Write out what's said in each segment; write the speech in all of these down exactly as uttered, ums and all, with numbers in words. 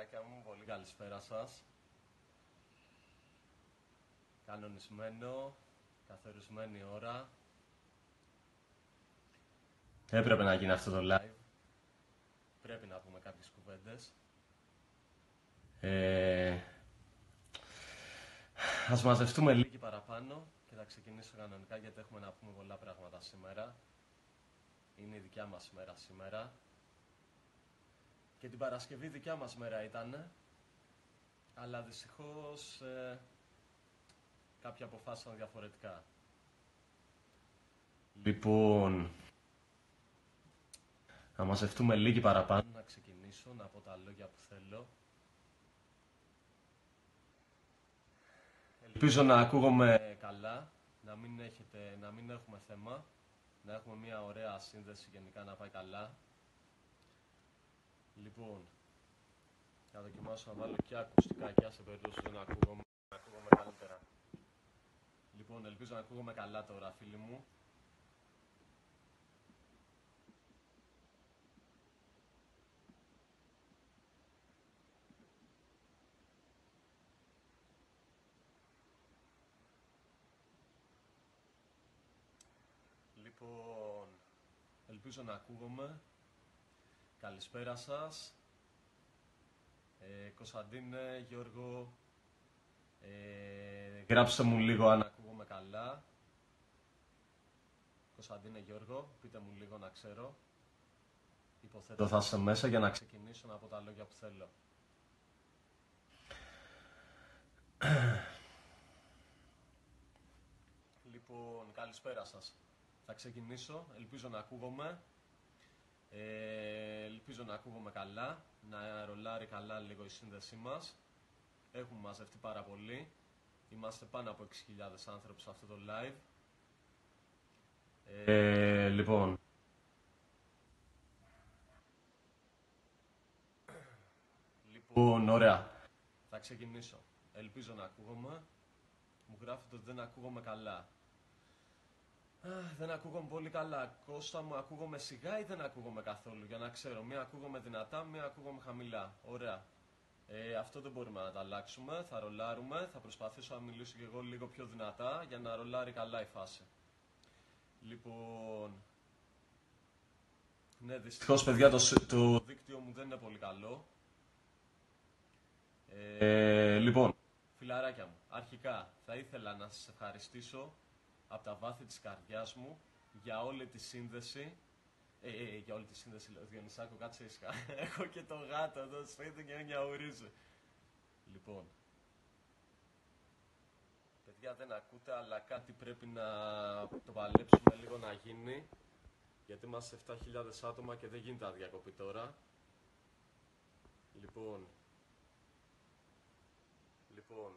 φιλαράκια μου, πολύ καλησπέρα σας. Κανονισμένο, καθορισμένη ώρα. Έπρεπε να γίνει αυτό το live. Πρέπει να πούμε κάποιες κουβέντες. Ε... Ας μαζευτούμε λίγοι παραπάνω και θα ξεκινήσω κανονικά γιατί έχουμε να πούμε πολλά πράγματα σήμερα. Είναι η δικιά μας μέρα σήμερα. Και την Παρασκευή δικιά μας μέρα ήτανε. Αλλά δυστυχώς ε, κάποιοι αποφάσισαν διαφορετικά. Λοιπόν, να μαζευτούμε λίγοι παραπάνω, να ξεκινήσω, να πω τα λόγια που θέλω. Ελπίζω να ακούγομαι καλά, να μην, έχετε, να μην έχουμε θέμα, να έχουμε μια ωραία σύνδεση γενικά να πάει καλά. Λοιπόν, θα δοκιμάσω να βάλω και ακουστικά σε περίπτωση που δεν ακούγομαι, να ακούγομαι καλύτερα. Λοιπόν, ελπίζω να ακούγομαι καλά τώρα, φίλοι μου. Λοιπόν, ελπίζω να ακούγομαι. Καλησπέρα σας. Ε, Κωνσταντίνε, Γιώργο, ε, γράψτε μου λίγο αν ακούγομαι καλά. Κωνσταντίνε, Γιώργο, πείτε μου λίγο να ξέρω. Υποθέτω θα είσαι μέσα για να ξεκινήσω να πω τα λόγια που θέλω. Λοιπόν, καλησπέρα σας. Θα ξεκινήσω, ελπίζω να ακούγομαι. Ε, ελπίζω να ακούγομαι καλά, να ρολάρει καλά λίγο η σύνδεσή μας. Έχουμε μαζευτεί πάρα πολύ. Είμαστε πάνω από έξι χιλιάδες άνθρωποι σε αυτό το live. Ε, λοιπόν. Λοιπόν, ωραία. Θα ξεκινήσω. Ελπίζω να ακούγομαι. Μου γράφετε ότι δεν ακούγομαι καλά. Αχ, δεν ακούγομαι πολύ καλά. Κώστα μου, ακούγομαι σιγά ή δεν ακούγομαι καθόλου, για να ξέρω. Μία ακούγομαι δυνατά, μία ακούγομαι χαμηλά. Ωραία. Ε, αυτό δεν μπορούμε να τα αλλάξουμε. Θα ρολάρουμε. Θα προσπαθήσω να μιλήσω και εγώ λίγο πιο δυνατά για να ρολάρει καλά η φάση. Λοιπόν. Ναι, δυστυχώς, παιδιά, το, το δίκτυο μου δεν είναι πολύ καλό. Ε, λοιπόν, φιλαράκια μου, αρχικά θα ήθελα να σας ευχαριστήσω από τα βάθη της καρδιάς μου για όλη τη σύνδεση. Ε, ε, για όλη τη σύνδεση, λέω, Διονυσάκο, κάτσε ήσυχα. Έχω και το γάτο εδώ στο σπίτι και νιαουρίζει. Λοιπόν, παιδιά, δεν ακούτε, αλλά κάτι πρέπει να το παλέψουμε λίγο να γίνει, γιατί είμαστε επτά χιλιάδες άτομα και δεν γίνεται να διακοπεί τώρα. Λοιπόν, λοιπόν,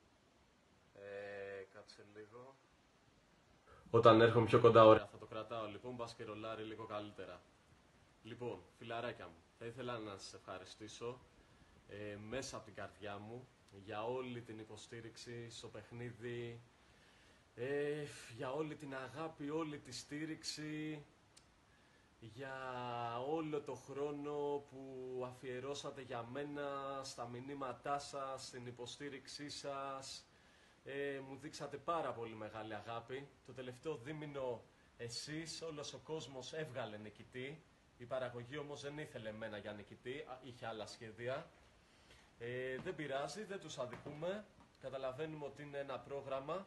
ε, κάτσε λίγο. Όταν έρχομαι πιο κοντά, ωραία, θα το κρατάω λοιπόν, μπας και ρολάρει λίγο καλύτερα. Λοιπόν, φιλαράκια μου, θα ήθελα να σας ευχαριστήσω ε, μέσα από την καρδιά μου για όλη την υποστήριξη στο παιχνίδι, ε, για όλη την αγάπη, όλη τη στήριξη, για όλο το χρόνο που αφιερώσατε για μένα, στα μηνύματά σας, στην υποστήριξή σας. Ε, μου δείξατε πάρα πολύ μεγάλη αγάπη. Το τελευταίο δίμηνο εσείς, όλος ο κόσμος έβγαλε νικητή. Η παραγωγή όμως δεν ήθελε εμένα για νικητή, είχε άλλα σχέδια. Ε, δεν πειράζει, δεν τους αδικούμε. Καταλαβαίνουμε ότι είναι ένα πρόγραμμα.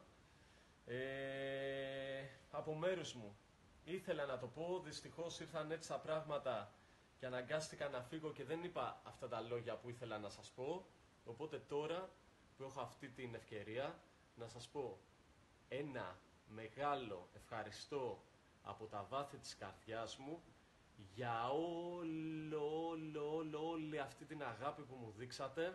Ε, από μέρους μου ήθελα να το πω, δυστυχώς ήρθαν έτσι τα πράγματα και αναγκάστηκα να φύγω και δεν είπα αυτά τα λόγια που ήθελα να σας πω. Οπότε τώρα που έχω αυτή την ευκαιρία να σας πω ένα μεγάλο ευχαριστώ από τα βάθη της καρδιάς μου για όλο, όλο, όλο, όλη αυτή την αγάπη που μου δείξατε.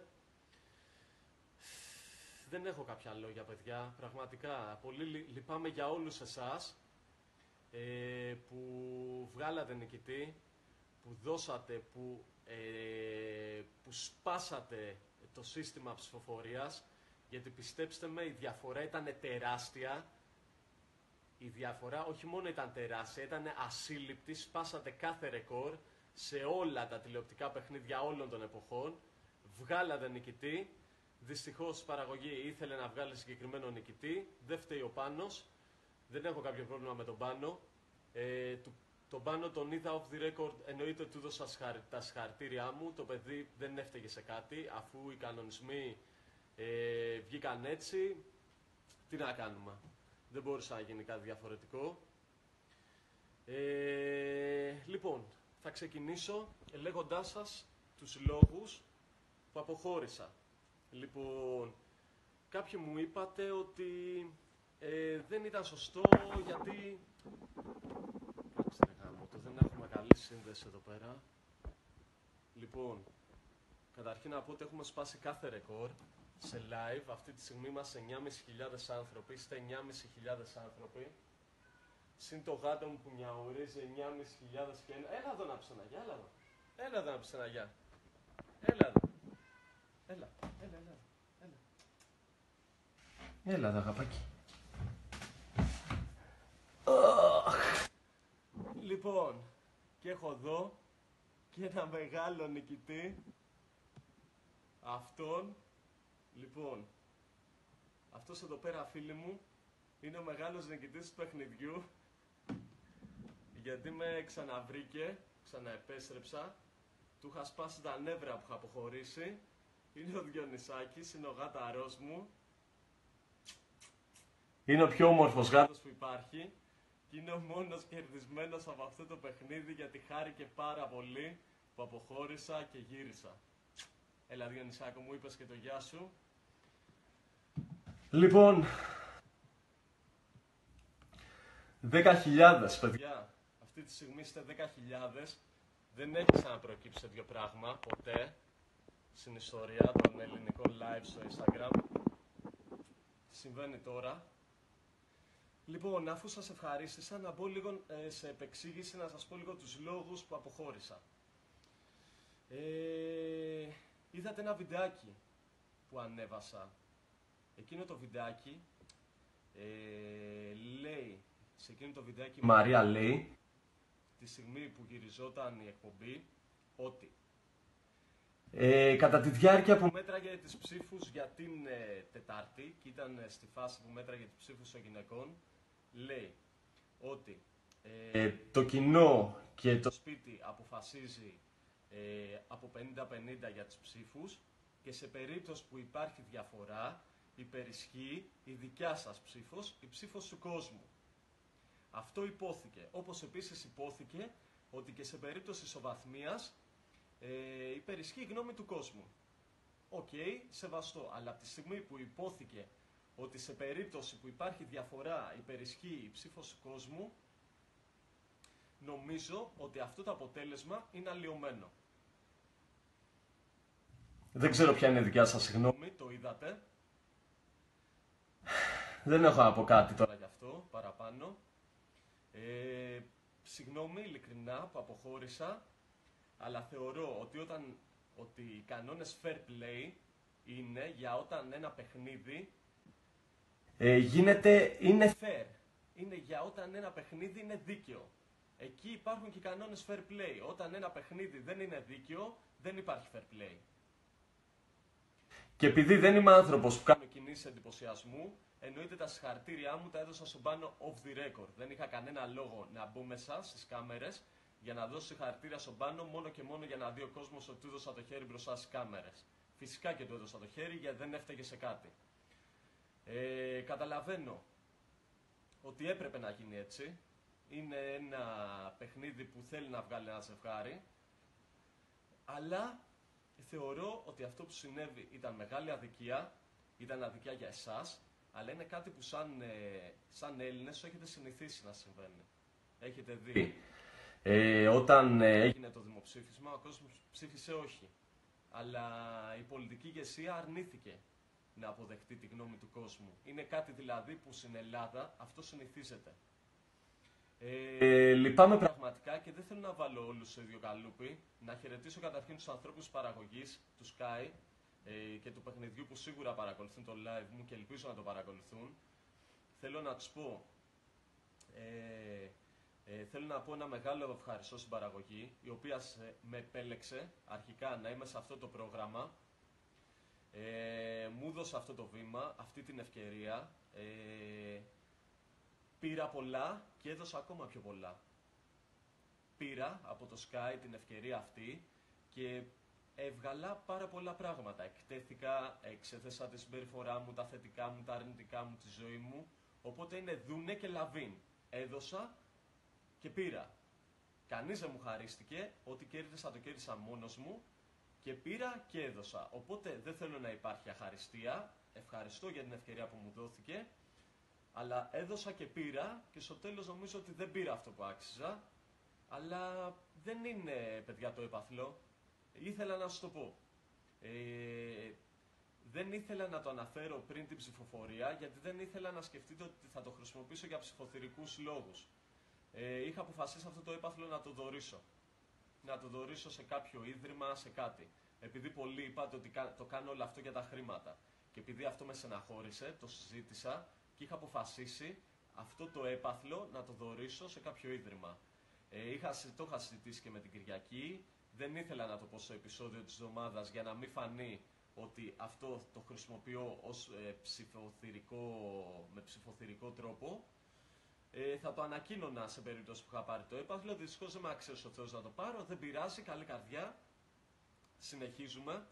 Δεν έχω κάποια λόγια, παιδιά, πραγματικά. Πολύ λυπάμαι για όλους εσάς ε, που βγάλατε νικητή, που δώσατε, που, ε, που σπάσατε το σύστημα ψηφοφορίας, γιατί πιστέψτε με, η διαφορά ήταν τεράστια. Η διαφορά όχι μόνο ήταν τεράστια, ήταν ασύλληπτη, σπάσατε κάθε ρεκόρ σε όλα τα τηλεοπτικά παιχνίδια όλων των εποχών. βγάλατε νικητή. Δυστυχώς η παραγωγή ήθελε να βγάλει συγκεκριμένο νικητή. Δεν φταίει ο Πάνος. Δεν έχω κάποιο πρόβλημα με τον Πάνο. Ε, του, τον Πάνο τον είδα off the record, εννοείται ότι του έδωσα σχαρ, τα συγχαρητήριά μου. Το παιδί δεν έφταιγε σε κάτι, αφού οι κανονισμοί ε, βγήκαν έτσι. Τι να κάνουμε. Δεν μπορούσε να γίνει κάτι διαφορετικό. Ε, λοιπόν, θα ξεκινήσω λέγοντάς σας τους λόγους που αποχώρησα. Λοιπόν, κάποιοι μου είπατε ότι ε, δεν ήταν σωστό γιατί... Κάτσε γάμο, το δεν έχουμε καλή σύνδεση εδώ πέρα. Λοιπόν, καταρχήν να πω ότι έχουμε σπάσει κάθε ρεκόρ σε live. Αυτή τη στιγμή είμαστε εννιά χιλιάδες πεντακόσιοι άνθρωποι, είστε εννιά χιλιάδες πεντακόσιοι άνθρωποι. Συν το γάτο μου που μιαουρίζει εννιά χιλιάδες πεντακόσιοι και ένα. Έλα εδώ να πεις ένα γεια, έλα εδώ. Έλα εδώ να πεις ένα γεια. Έλα εδώ. Έλα, έλα, έλα. Έλα, έλα εδώ αγαπάκι. Λοιπόν, και έχω εδώ και ένα μεγάλο νικητή. Αυτόν. Λοιπόν, αυτός εδώ πέρα φίλοι μου είναι ο μεγάλος νικητής του παιχνιδιού, γιατί με ξαναβρήκε, ξαναεπέστρεψα, του είχα σπάσει τα νεύρα που είχα αποχωρήσει. Είναι ο Διονυσάκης, είναι ο γάταρός μου. Είναι ο πιο όμορφος γάτος που υπάρχει και είναι ο μόνος κερδισμένος από αυτό το παιχνίδι, γιατί χάρηκε πάρα πολύ που αποχώρησα και γύρισα. Έλα Διονυσάκο μου, είπες και το γεια σου. Λοιπόν, δέκα χιλιάδες παιδιά, αυτή τη στιγμή είστε δέκα χιλιάδες. Δεν έχει ξαναπροκύψει τέτοιο πράγμα ποτέ στην ιστορία των ελληνικών live στο Instagram. Συμβαίνει τώρα. Λοιπόν, αφού σας ευχαρίστησα, να μπω λίγο ε, σε επεξήγηση, να σας πω λίγο τους λόγους που αποχώρησα. Ε, είδατε ένα βιντεάκι που ανέβασα. Εκείνο το βιντεάκι ε, λέει, σε εκείνο το βιντεάκι η Μαρία λέει, τη στιγμή που γυριζόταν η εκπομπή, ότι ε, κατά τη διάρκεια που μέτραγε τις ψήφους για την ε, Τετάρτη, και ήταν ε, στη φάση που μέτραγε τις ψήφους των γυναικών, λέει ότι ε, το κοινό και το σπίτι αποφασίζει ε, από πενήντα πενήντα για τις ψήφους, και σε περίπτωση που υπάρχει διαφορά υπερισχύει η δικιά σας ψήφος, η ψήφος του κόσμου. Αυτό υπόθηκε. Όπως επίσης υπόθηκε ότι και σε περίπτωση ισοβαθμίας ε, υπερισχύει η γνώμη του κόσμου. Οκ, okay, σεβαστό. Αλλά από τη στιγμή που υπόθηκε ότι σε περίπτωση που υπάρχει διαφορά υπερισχύει η ψήφος του κόσμου, νομίζω ότι αυτό το αποτέλεσμα είναι αλλοιωμένο. Δεν ξέρω ποια είναι η δικιά σας γνώμη, το είδατε. Δεν έχω να πω κάτι τώρα γι' αυτό παραπάνω. Ε, συγγνώμη ειλικρινά που αποχώρησα, αλλά θεωρώ ότι, όταν, ότι οι κανόνες fair play είναι για όταν ένα παιχνίδι ε, γίνεται, είναι fair. Είναι για όταν ένα παιχνίδι είναι δίκαιο. Εκεί υπάρχουν και οι κανόνες fair play. Όταν ένα παιχνίδι δεν είναι δίκαιο, δεν υπάρχει fair play. Και επειδή δεν είμαι άνθρωπος που κάνω κινήσεις εντυπωσιασμού, εννοείται τα συγχαρητήριά μου τα έδωσα στον Πάνο off the record. Δεν είχα κανένα λόγο να μπω μέσα στις κάμερες για να δώσω συγχαρητήρια στον Πάνο, μόνο και μόνο για να δει ο κόσμος ότι του έδωσα το χέρι μπροστά στις κάμερες. Φυσικά και του έδωσα το χέρι, γιατί δεν έφταιγε σε κάτι. Ε, καταλαβαίνω ότι έπρεπε να γίνει έτσι. Είναι ένα παιχνίδι που θέλει να βγάλει ένα ζευγάρι, αλλά θεωρώ ότι αυτό που συνέβη ήταν μεγάλη αδικία, ήταν αδικία για εσάς, αλλά είναι κάτι που σαν, ε, σαν Έλληνες έχετε συνηθίσει να συμβαίνει. Έχετε δει. Ε, όταν ε, έγινε το δημοψήφισμα, ο κόσμος ψήφισε όχι. Αλλά η πολιτική ηγεσία αρνήθηκε να αποδεχτεί τη γνώμη του κόσμου. Είναι κάτι δηλαδή που στην Ελλάδα αυτό συνηθίζεται. Ε, λυπάμαι πραγματικά και δεν θέλω να βάλω όλους στο ίδιο καλούπι. Να χαιρετήσω καταρχήν τους ανθρώπους παραγωγής του Sky ε, και του παιχνιδιού που σίγουρα παρακολουθούν το live μου και ελπίζω να το παρακολουθούν. Θέλω να τους πω, ε, ε, θέλω να πω ένα μεγάλο ευχαριστώ στην παραγωγή, η οποία σε, με επέλεξε αρχικά να είμαι σε αυτό το πρόγραμμα Ε, μου έδωσε αυτό το βήμα, αυτή την ευκαιρία. Ε, πήρα πολλά και έδωσα ακόμα πιο πολλά. Πήρα από το Sky την ευκαιρία αυτή και έβγαλα πάρα πολλά πράγματα. Εκτέθηκα, εξέθεσα τη συμπεριφορά μου, τα θετικά μου, τα αρνητικά μου, τη ζωή μου. Οπότε είναι δούνε και λαβίν. Έδωσα και πήρα. Κανείς δεν μου χαρίστηκε, ό,τι κέρδισα το κέρδισα μόνος μου και πήρα και έδωσα. Οπότε δεν θέλω να υπάρχει αχαριστία, ευχαριστώ για την ευκαιρία που μου δόθηκε, αλλά έδωσα και πήρα και στο τέλος νομίζω ότι δεν πήρα αυτό που άξιζα, αλλά δεν είναι, παιδιά, το έπαθλο. Ήθελα να σας το πω. Ε, δεν ήθελα να το αναφέρω πριν την ψηφοφορία, γιατί δεν ήθελα να σκεφτείτε ότι θα το χρησιμοποιήσω για ψηφοθυρικούς λόγους. Ε, είχα αποφασίσει αυτό το έπαθλο να το δωρήσω. Να το δωρήσω σε κάποιο ίδρυμα, σε κάτι. Επειδή πολλοί είπατε ότι το κάνω όλο αυτό για τα χρήματα. Και επειδή αυτό με στεναχώρησε, το συζήτησα και είχα αποφασίσει αυτό το έπαθλο να το δωρήσω σε κάποιο ίδρυμα. Ε, είχα, το είχα συζητήσει και με την Κυριακή. Δεν ήθελα να το πω στο επεισόδιο της εβδομάδας για να μην φανεί ότι αυτό το χρησιμοποιώ ως ε, ψηφοθυρικό, με ψηφοθυρικό τρόπο. Ε, θα το ανακοίνωνα σε περίπτωση που είχα πάρει το έπαθλο. Δυστυχώς δεν με άξιζε ο Θεός να το πάρω. Δεν πειράζει, καλή καρδιά. Συνεχίζουμε.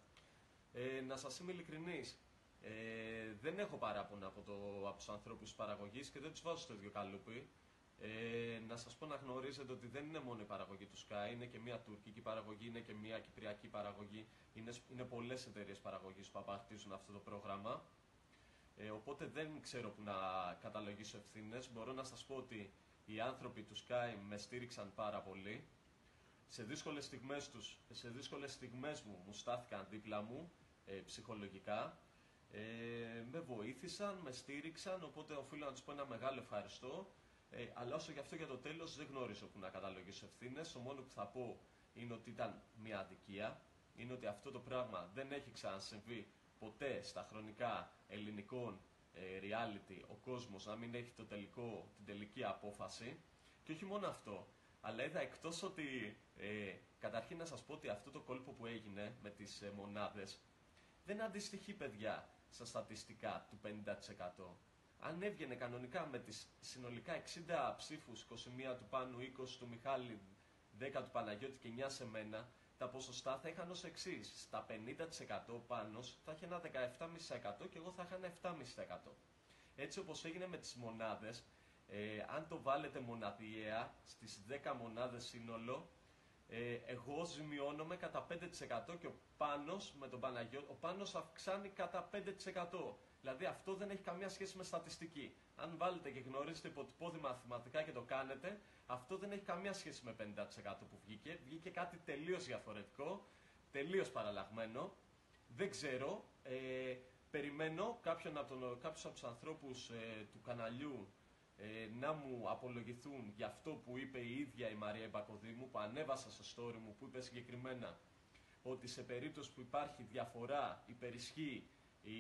Ε, να σας είμαι ειλικρινής. Ε, δεν έχω παράπονα από, το, από τους ανθρώπους της παραγωγής και δεν τους βάζω στο ίδιο καλούπι. Ε, να σας πω να γνωρίζετε ότι δεν είναι μόνο η παραγωγή του Sky, είναι και μια τουρκική παραγωγή, είναι και μια κυπριακή παραγωγή. Είναι, είναι πολλές εταιρείες παραγωγής που απαρτίζουν αυτό το πρόγραμμα. Ε, οπότε δεν ξέρω που να καταλογίσω ευθύνες. Μπορώ να σας πω ότι οι άνθρωποι του Sky με στήριξαν πάρα πολύ. Σε δύσκολες στιγμές τους, σε δύσκολες στιγμές μου, μου στάθηκαν δίπλα μου ε, ψυχολογικά. Ε, με βοήθησαν, με στήριξαν, οπότε οφείλω να τους πω ένα μεγάλο ευχαριστώ. Ε, αλλά όσο γι' αυτό για το τέλος δεν γνωρίζω που να καταλογίσω ευθύνες. Το μόνο που θα πω είναι ότι ήταν μια αδικία. Είναι ότι αυτό το πράγμα δεν έχει ξανασυμβεί ποτέ στα χρονικά ελληνικών ε, reality ο κόσμος να μην έχει το τελικό, την τελική απόφαση. Και όχι μόνο αυτό, αλλά είδα εκτός ότι ε, καταρχήν να σας πω ότι αυτό το κόλπο που έγινε με τις ε, μονάδες δεν αντιστοιχεί, παιδιά, στα στατιστικά του πενήντα τοις εκατό. Αν έβγαινε κανονικά με τις συνολικά εξήντα ψήφους, είκοσι μία του Πάνου, είκοσι του Μιχάλη, δέκα του Παναγιώτη και εννιά σε μένα, τα ποσοστά θα είχαν ως εξής. Στα πενήντα τοις εκατό Πάνος θα είχε ένα δεκαεπτά κόμμα πέντε τοις εκατό και εγώ θα είχα ένα επτά κόμμα πέντε τοις εκατό. Έτσι όπως έγινε με τις μονάδες, ε, αν το βάλετε μοναδιαία στις δέκα μονάδες σύνολο, ε, εγώ ζημιώνομαι κατά πέντε τοις εκατό και ο Πάνος με τον Παναγιώτη, ο Πάνος αυξάνει κατά πέντε τοις εκατό. Δηλαδή αυτό δεν έχει καμία σχέση με στατιστική. Αν βάλετε και γνωρίζετε υποτυπώδη μαθηματικά και το κάνετε, αυτό δεν έχει καμία σχέση με πενήντα τοις εκατό που βγήκε. Βγήκε κάτι τελείως διαφορετικό, τελείως παραλλαγμένο. Δεν ξέρω. Ε, περιμένω κάποιον από τον, κάποιους από τους ανθρώπους ε, του καναλιού ε, να μου απολογηθούν για αυτό που είπε η ίδια η Μαρία Μπακοδήμου, που ανέβασα στο story μου, που είπε συγκεκριμένα ότι σε περίπτωση που υπάρχει διαφορά υπερισχύει η...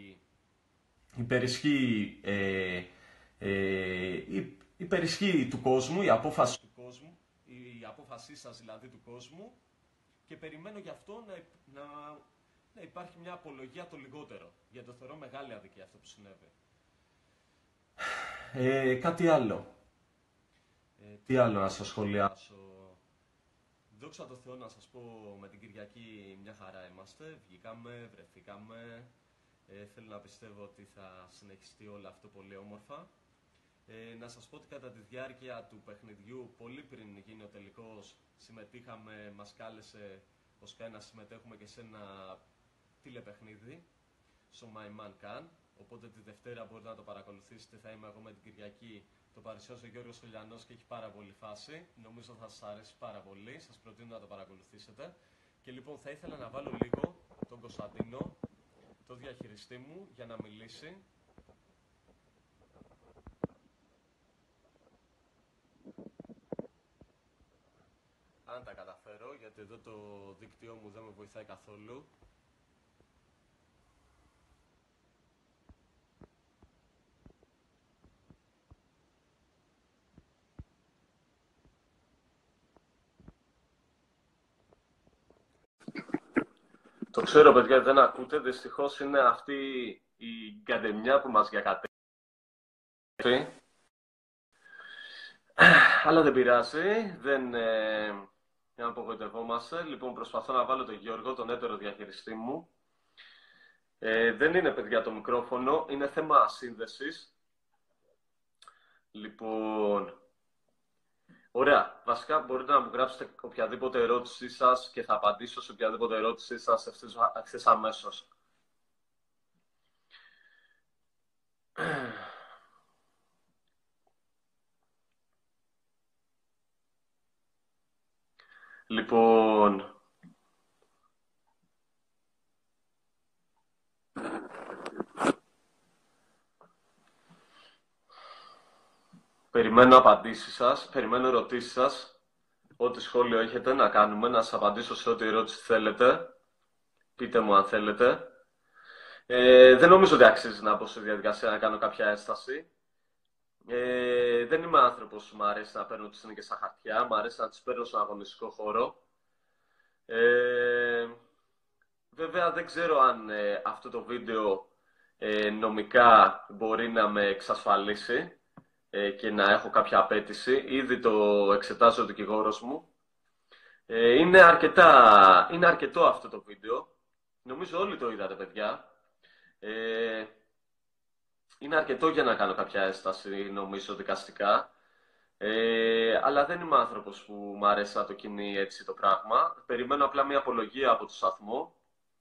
υπερισχύει, ε, ε, η, υπερισχύει του κόσμου, η απόφαση του κόσμου, η απόφασή σας δηλαδή του κόσμου, και περιμένω γι' αυτό να, να, να υπάρχει μια απολογία το λιγότερο, γιατί το θεωρώ μεγάλη αδικία αυτό που συνέβη. Ε, κάτι άλλο. Ε, τι άλλο να σας σχολιάσω. Δόξα τω Θεώ να σας πω, με την Κυριακή μια χαρά είμαστε, βγήκαμε, βρεθήκαμε. Ε, θέλω να πιστεύω ότι θα συνεχιστεί όλο αυτό πολύ όμορφα. Ε, να σας πω ότι κατά τη διάρκεια του παιχνιδιού, πολύ πριν γίνει ο τελικός, συμμετείχαμε, μας κάλεσε ο Sky να συμμετέχουμε και σε ένα τηλεπαιχνίδι, στο My Man Can. Οπότε τη Δευτέρα μπορείτε να το παρακολουθήσετε, θα είμαι εγώ με την Κυριακή. Το παρουσιάζει ο Γιώργος Χολιανός και έχει πάρα πολύ φάση. Νομίζω θα σας αρέσει πάρα πολύ, σας προτείνω να το παρακολουθήσετε. Και λοιπόν θα ήθελα να βάλω λίγο τον Κωνσταντίνο, το διαχειριστή μου, για να μιλήσει. Αν τα καταφέρω, γιατί εδώ το δίκτυό μου δεν με βοηθάει καθόλου. Το ξέρω, παιδιά, δεν ακούτε. Δυστυχώς είναι αυτή η γκαντεμιά που μας διακατεύει. Αλλά δεν πειράζει. Δεν ε, απογοητευόμαστε. Λοιπόν, προσπαθώ να βάλω τον Γιώργο, τον έτερο διαχειριστή μου. Ε, δεν είναι, παιδιά, το μικρόφωνο. Είναι θέμα σύνδεσης. Λοιπόν... Ωραία. Βασικά μπορείτε να μου γράψετε οποιαδήποτε ερώτησή σας και θα απαντήσω σε οποιαδήποτε ερώτησή σας ευθύς αμέσως. Λοιπόν... Περιμένω απαντήσεις σας, περιμένω ερωτήσεις σας. Ό,τι σχόλιο έχετε να κάνουμε, να σας απαντήσω σε ό,τι ερώτηση θέλετε. Πείτε μου αν θέλετε. Ε, δεν νομίζω ότι αξίζει να μπω σε διαδικασία να κάνω κάποια ένσταση. Ε, δεν είμαι άνθρωπος που μου αρέσει να παίρνω τις συνήθειες στα χαρτιά, μου αρέσει να τις παίρνω στον αγωνιστικό χώρο. Ε, βέβαια δεν ξέρω αν ε, αυτό το βίντεο ε, νομικά μπορεί να με εξασφαλίσει ε, και να έχω κάποια απέτηση. Ήδη το εξετάζει ο δικηγόρος μου. Ε, είναι, αρκετά, είναι αρκετό αυτό το βίντεο. Νομίζω όλοι το είδατε, παιδιά. Ε, είναι αρκετό για να κάνω κάποια ένσταση, νομίζω, δικαστικά. Ε, αλλά δεν είμαι άνθρωπος που μου αρέσει να το κινεί έτσι το πράγμα. Περιμένω απλά μια απολογία από το σταθμό.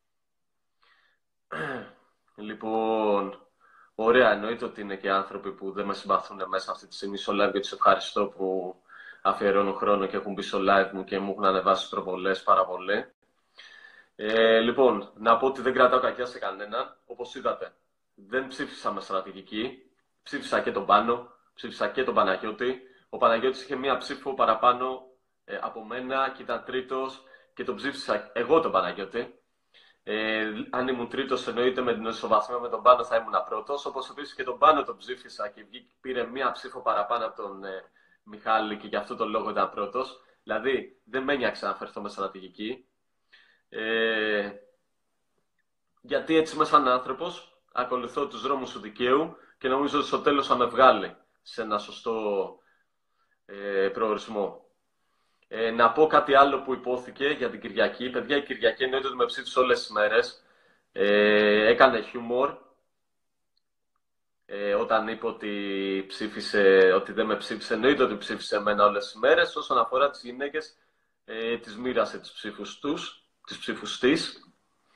Λοιπόν, ωραία, εννοείται ότι είναι και άνθρωποι που δεν με συμπαθούν μέσα αυτή τη στιγμή στο live και τους ευχαριστώ που αφιερώνουν χρόνο και έχουν μπει στο live μου και μου έχουν ανεβάσει προβολές πάρα πολύ. Ε, λοιπόν, να πω ότι δεν κρατάω κακιά σε κανέναν. Όπως είδατε, δεν ψήφισα με στρατηγική. Ψήφισα και τον Πάνο, ψήφισα και τον Παναγιώτη. Ο Παναγιώτης είχε μία ψήφο παραπάνω ε, από μένα και ήταν τρίτος και τον ψήφισα εγώ τον Παναγιώτη. Ε, αν ήμουν τρίτος, εννοείται με την ισοβαθμία με τον Πάνο θα ήμουν πρώτος. Όπως επίσης και τον Πάνο τον ψήφισα και πήρε μία ψήφο παραπάνω από τον ε, Μιχάλη και γι' αυτό τον λόγο ήταν πρώτος. Δηλαδή, δεν με ένιωξε να φερθώ με στρατηγική. Ε, γιατί έτσι είμαι σαν άνθρωπος, ακολουθώ τους δρόμους του δικαίου και νομίζω ότι στο τέλος θα με βγάλει σε ένα σωστό ε, προορισμό. Ε, να πω κάτι άλλο που υπόθηκε για την Κυριακή. Παιδιά, η Κυριακή εννοείται ότι με ψήφισε όλες τις μέρες. Ε, έκανε χιούμορ ε, όταν είπε ότι, ψήφισε, ότι δεν με ψήφισε. Εννοείται ότι ψήφισε εμένα όλες τις μέρες. Όσον αφορά τις γυναίκες, ε, τις μοίρασε τις ψήφους τους. Της ψήφους της.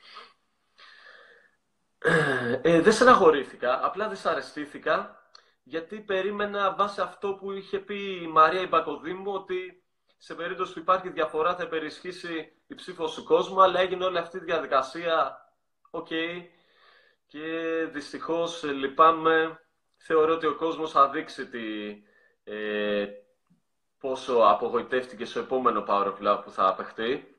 Ε, δεν στεναχωρήθηκα, απλά δυσαρεστήθηκα, γιατί περίμενα βάσει αυτό που είχε πει η Μαρία Ιμπακοδήμου, ότι σε περίπτωση που υπάρχει διαφορά θα υπερισχύσει η ψήφος του κόσμου, αλλά έγινε όλη αυτή η διαδικασία, οκ, okay, και δυστυχώς λυπάμαι, θεωρώ ότι ο κόσμος θα δείξει τη, ε, πόσο απογοητεύτηκε στο επόμενο Power of Love που θα απεχτεί.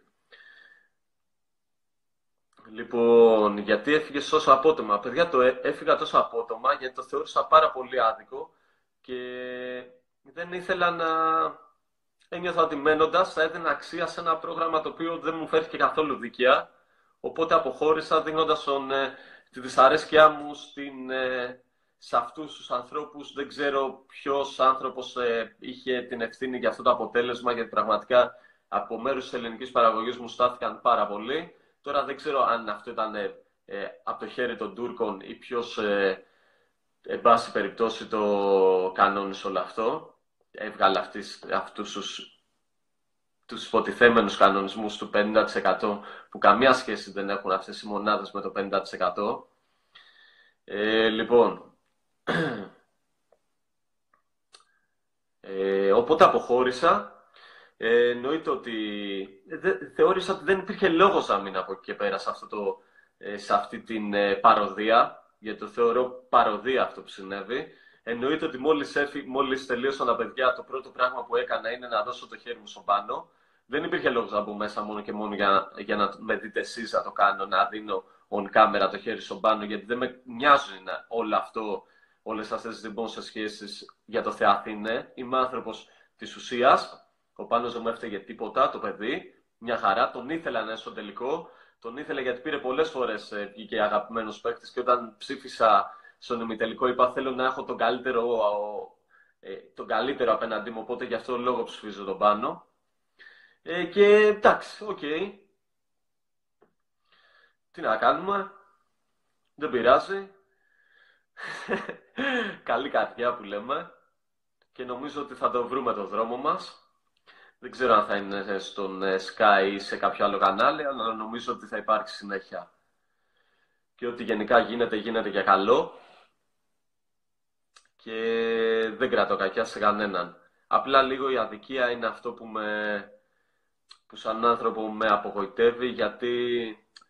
Λοιπόν, γιατί έφυγε τόσο απότομα. Παιδιά, το έφυγα τόσο απότομα γιατί το θεώρησα πάρα πολύ άδικο και δεν ήθελα να ένιωθα ότι μένοντας θα έδινα αξία σε ένα πρόγραμμα το οποίο δεν μου φέρθηκε καθόλου δίκαια. Οπότε αποχώρησα δίνοντας τον, ε, τη δυσαρέσκειά μου στην, ε, σε αυτούς τους ανθρώπους. Δεν ξέρω ποιος άνθρωπος ε, είχε την ευθύνη για αυτό το αποτέλεσμα, γιατί πραγματικά από μέρους της ελληνικής παραγωγής μου στάθηκαν πάρα πολύ. Τώρα δεν ξέρω αν αυτό ήταν ε, ε, από το χέρι των Τούρκων ή ποιος, ε, εν πάση περιπτώσει, το κανόνισε όλο αυτό. Έβγαλε αυτής, αυτούς τους, τους υποτιθέμενους κανονισμούς του πενήντα τοις εκατό που καμία σχέση δεν έχουν αυτές οι μονάδες με το πενήντα τοις εκατό. Ε, λοιπόν, ε, οπότε αποχώρησα. Ε, εννοείται ότι δε, θεώρησα ότι δεν υπήρχε λόγος να μείνω από εκεί και πέρα σε, αυτό το, ε, σε αυτή την ε, παροδία, γιατί το θεωρώ παροδία αυτό που συνέβη. Εννοείται ότι μόλις, έφυ, μόλις τελείωσαν τα παιδιά, το πρώτο πράγμα που έκανα είναι να δώσω το χέρι μου στον Πάνο. Δεν υπήρχε λόγος να μπω μέσα μόνο και μόνο για, για να με δείτε εσείς να το κάνω, να δίνω on camera το χέρι στον Πάνο, γιατί δεν με νοιάζουν όλο αυτό, όλες αυτές τις δημόσιες σχέσεις για το Θεαθήνε. Είμαι άνθρωπος της ουσίας. Ο Πάνος δεν μου έφταιγε τίποτα, το παιδί. μια χαρά. Τον ήθελα να είναι στο τελικό. Τον ήθελε γιατί πήρε πολλές φορές, ε, βγήκε αγαπημένος παίκτης, και όταν ψήφισα στον ημιτελικό είπα θέλω να έχω τον καλύτερο, ο, ε, τον καλύτερο απέναντί μου, οπότε γι' αυτό λόγο ψηφίζω τον Πάνο. Ε, και εντάξει, οκ. Okay. Τι να κάνουμε, δεν πειράζει. Καλή καρδιά που λέμε, και νομίζω ότι θα το βρούμε το δρόμο μας. Δεν ξέρω αν θα είναι στον Sky ή σε κάποιο άλλο κανάλι, αλλά νομίζω ότι θα υπάρξει συνέχεια. Και ότι γενικά γίνεται, γίνεται για καλό. Και δεν κρατώ κακιά σε κανέναν. Απλά λίγο η αδικία είναι αυτό που, με, που σαν άνθρωπο με απογοητεύει, γιατί,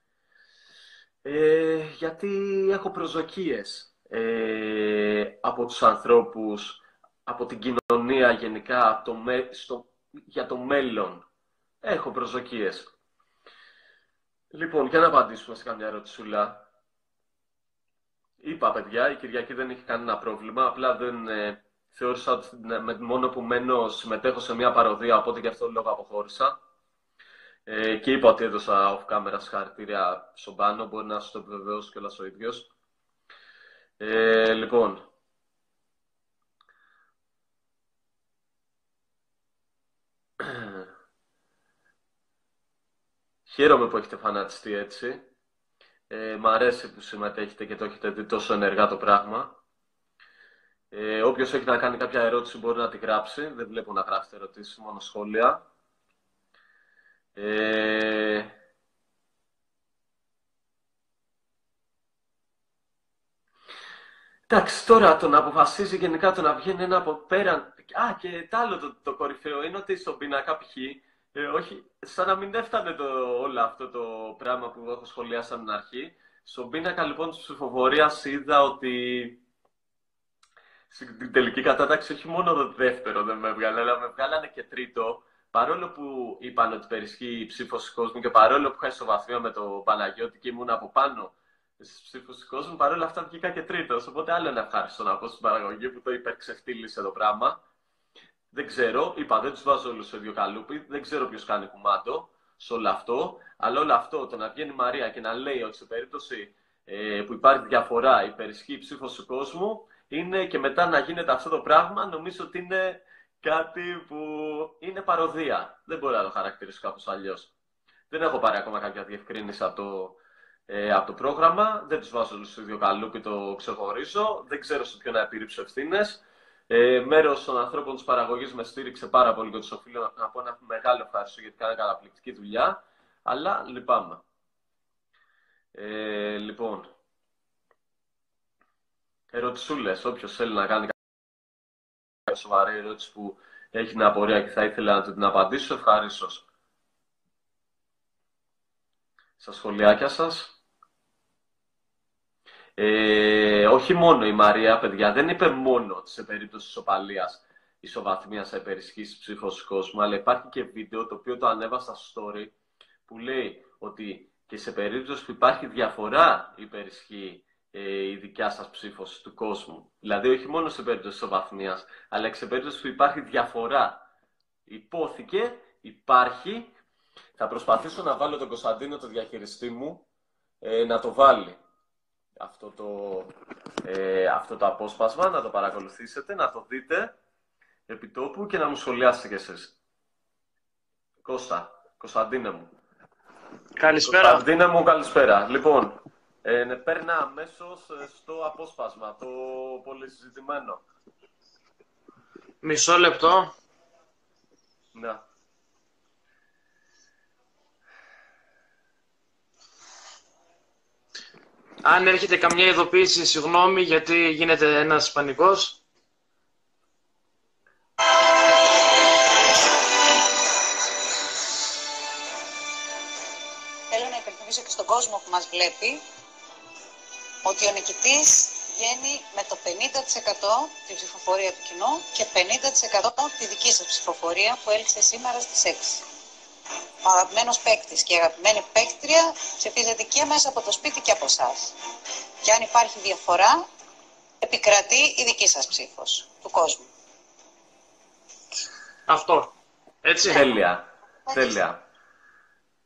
ε, γιατί έχω προσδοκίες ε, από τους ανθρώπους, από την κοινωνία γενικά, από το, στο, για το μέλλον. Έχω προσδοκίες. Λοιπόν, για να απαντήσουμε σε καμιά ερωτησούλα. Είπα, παιδιά, η Κυριακή δεν είχε κανένα πρόβλημα. Απλά δεν ε, θεώρησα ότι με, μόνο που μένω συμμετέχω σε μια παροδία, οπότε γι' αυτό το λόγο αποχώρησα. Ε, και είπα ότι έδωσα off camera συγχαρητήρια στον Πάνο. Μπορεί να σας το επιβεβαιώσει κιόλας ο ίδιος. Ε, λοιπόν. Χαίρομαι που έχετε φανατιστεί έτσι. Ε, μ' αρέσει που συμμετέχετε και το έχετε δει τόσο ενεργά το πράγμα. Ε, όποιος έχει να κάνει κάποια ερώτηση μπορεί να τη γράψει. Δεν βλέπω να γράφετε ερωτήσεις, μόνο σχόλια. Ε... Εντάξει, τώρα το να αποφασίζει γενικά το να βγαίνει ένα από πέραν... Α, και τ' άλλο το, το κορυφαίο είναι ότι στον πίνακα π.χ. Ε, όχι, σαν να μην έφτανε το, όλο αυτό το πράγμα που έχω σχολιάσει από την αρχή. Στον πίνακα λοιπόν της ψηφοφορίας είδα ότι στην τελική κατάταξη όχι μόνο το δεύτερο δεν με έβγαλε, αλλά με βγάλανε και τρίτο. Παρόλο που είπαν ότι περισχύει η ψήφος του κόσμου και παρόλο που είχα ισοβαθμία με το Παναγιώτη και ήμουν από πάνω στις ψήφους του κόσμου, παρόλα αυτά βγήκα και τρίτος. Οπότε άλλο ένα ευχάριστο να πω στην παραγωγή που το υπερξεφτύλισε το πράγμα. Δεν ξέρω, είπα, δεν τους βάζω όλους σε δύο καλούπι, δεν ξέρω ποιος κάνει κουμάντο σε όλο αυτό, αλλά όλο αυτό, το να βγαίνει η Μαρία και να λέει ότι σε περίπτωση ε, που υπάρχει διαφορά υπερισχύει η ψήφος του κόσμου, είναι και μετά να γίνεται αυτό το πράγμα, νομίζω ότι είναι κάτι που είναι παροδία. Δεν μπορώ να το χαρακτηρίσω κάπως αλλιώς. Δεν έχω πάρει ακόμα κάποια διευκρίνηση από το, ε, από το πρόγραμμα, δεν τους βάζω όλους σε δύο καλούπι, το ξεχωρίζω, δεν ξέρω σε ποιον να επιρρύψω ευθύνες. Ε, μέρος των ανθρώπων της παραγωγής με στήριξε πάρα πολύ και τους οφείλω να πω ένα μεγάλο ευχαριστώ γιατί κάνει καταπληκτική δουλειά, αλλά λυπάμαι. Ε, λοιπόν, ερωτησούλες, όποιος θέλει να κάνει κάποια σοβαρή ερώτηση που έχει μια απορία και θα ήθελα να την απαντήσω, ευχαρίστως. Στα σχολιάκια σας. Ε, όχι μόνο η Μαρία, παιδιά, δεν είπε μόνο ότι σε περίπτωση ισοπαλίας ισοβαθμίας θα υπερισχύσει ψήφος του κόσμου, αλλά υπάρχει και βίντεο το οποίο το ανέβασα στο story που λέει ότι και σε περίπτωση που υπάρχει διαφορά υπερισχύει ε, η δικιά σας ψήφος του κόσμου. Δηλαδή όχι μόνο σε περίπτωση ισοβαθμίας, αλλά και σε περίπτωση που υπάρχει διαφορά. Υπόθηκε, υπάρχει. Θα προσπαθήσω να βάλω τον Κωνσταντίνο, το διαχειριστή μου, ε, να το βάλει. Αυτό το, ε, αυτό το απόσπασμα, να το παρακολουθήσετε, να το δείτε επί τόπου και να μου σχολιάσετε κι εσείς. Κώστα, Κωνσταντίνε μου. Καλησπέρα. Κωνσταντίνε μου, καλησπέρα. Λοιπόν, ε, ναι, παίρνα αμέσως στο απόσπασμα, το πολυσυζητημένο. Μισό λεπτό. Ναι. Αν έρχεται καμιά ειδοποίηση, συγγνώμη, γιατί γίνεται ένας πανικός. Θέλω να υπενθυμίσω και στον κόσμο που μας βλέπει ότι ο νικητής βγαίνει με το πενήντα τοις εκατό τη ψηφοφορία του κοινού και πενήντα τοις εκατό τη δική σας ψηφοφορία που έληξε σήμερα στις έξι. Ο αγαπημένος παίκτης και η αγαπημένη παίκτρια ψηφίζεται και μέσα από το σπίτι και από εσάς. Και αν υπάρχει διαφορά, επικρατεί η δική σας ψήφος, του κόσμου. Αυτό. Έτσι. Τέλεια. Τέλεια.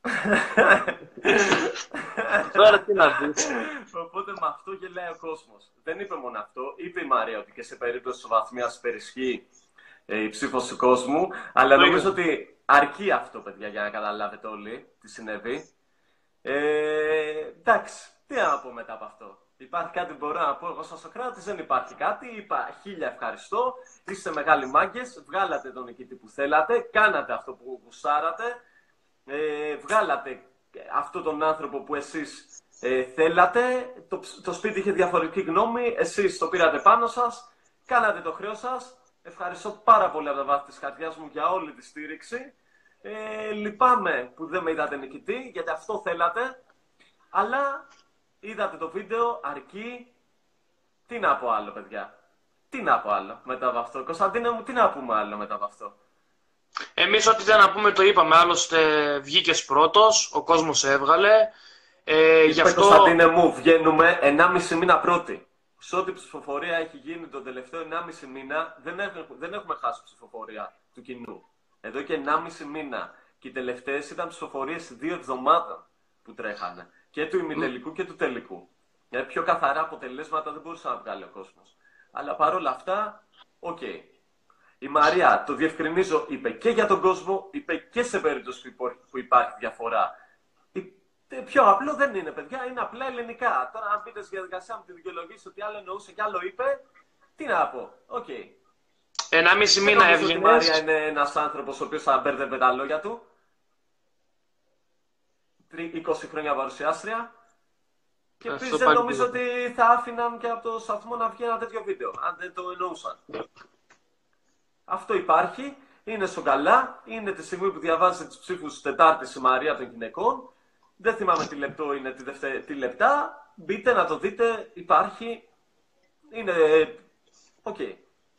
Τώρα τι να δεις. Οπότε με αυτό γελάει ο κόσμος. Δεν είπε μόνο αυτό. Είπε η Μαρία ότι και σε περίπτωση ισοβαθμίας υπερισχύει ε, η ψήφος του κόσμου. Αλλά νομίζω ότι αρκεί αυτό, παιδιά, για να καταλάβετε όλοι τι συνέβη. Ε, εντάξει, τι να πω μετά από αυτό. Υπάρχει κάτι που μπορώ να πω εγώ σαν Σοκράτης? Δεν υπάρχει κάτι. Είπα χίλια ευχαριστώ. Είστε μεγάλοι μάγκες. Βγάλατε τον νικητή που θέλατε. Κάνατε αυτό που γουστάρατε. Ε, βγάλατε αυτόν τον άνθρωπο που εσείς ε, θέλατε. Το, το σπίτι είχε διαφορετική γνώμη. Εσείς το πήρατε πάνω σας. Κάνατε το χρέος σας. Ευχαριστώ πάρα πολύ από τα βάθη της καρδιάς μου για όλη τη στήριξη. Ε, λυπάμαι που δεν με είδατε νικητή, γιατί αυτό θέλατε. Αλλά είδατε το βίντεο, αρκεί. Τι να πω άλλο, παιδιά? Τι να πω άλλο μετά από αυτό? Κωνσταντίνε μου, τι να πούμε άλλο μετά από αυτό? Εμείς ό,τι ήταν να πούμε το είπαμε. Άλλωστε βγήκες πρώτος, ο κόσμος έβγαλε. Ε, γι' αυτό... Κωνσταντίνε μου, βγαίνουμε ενάμιση μήνα πρώτη. Σε ό,τι ψηφοφορία έχει γίνει τον τελευταίο ενάμιση μήνα, δεν έχουμε, δεν έχουμε χάσει ψηφοφορία του κοινού. Εδώ και ενάμιση μήνα. Και οι τελευταίες ήταν ψηφοφορίες δύο εβδομάδων που τρέχανε. Και του ημιτελικού και του τελικού. Για πιο καθαρά αποτελέσματα δεν μπορούσε να βγάλει ο κόσμος. Αλλά παρόλα αυτά, οκ. Okay. Η Μαρία, το διευκρινίζω, είπε και για τον κόσμο, είπε και σε περίπτωση που υπάρχει διαφορά. Πιο απλό δεν είναι, παιδιά, είναι απλά ελληνικά. Τώρα, αν πείτε στη διαδικασία μου τη δικαιολογήσει ότι άλλο εννοούσε και άλλο είπε, τι να πω. Οκ. Okay. Ενάμιση μήνα έβγαινες. Η Μαρία είναι ένας άνθρωπος ο οποίος θα μπέρδευε τα λόγια του. είκοσι χρόνια παρουσιάστρια. Και επίσης δεν νομίζω ότι θα άφηναν και από το σταθμό να βγει ένα τέτοιο βίντεο, αν δεν το εννοούσαν. Αυτό υπάρχει, είναι στο καλά, είναι τη στιγμή που διαβάζετε τις ψήφους της Τετάρτης η Μαρία των γυναικών. Δεν θυμάμαι τι λεπτό είναι, τι, δευτε... τι λεπτά. Μπείτε να το δείτε, υπάρχει. Είναι... Οκ. Okay.